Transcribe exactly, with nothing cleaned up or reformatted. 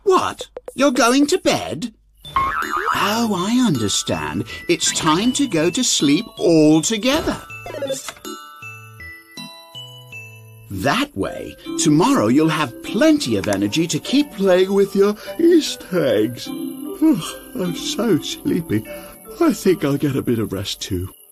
What? You're going to bed? Oh, I understand. It's time to go to sleep all together. That way, tomorrow you'll have plenty of energy to keep playing with your Easter eggs. Oh, I'm so sleepy. I think I'll get a bit of rest too.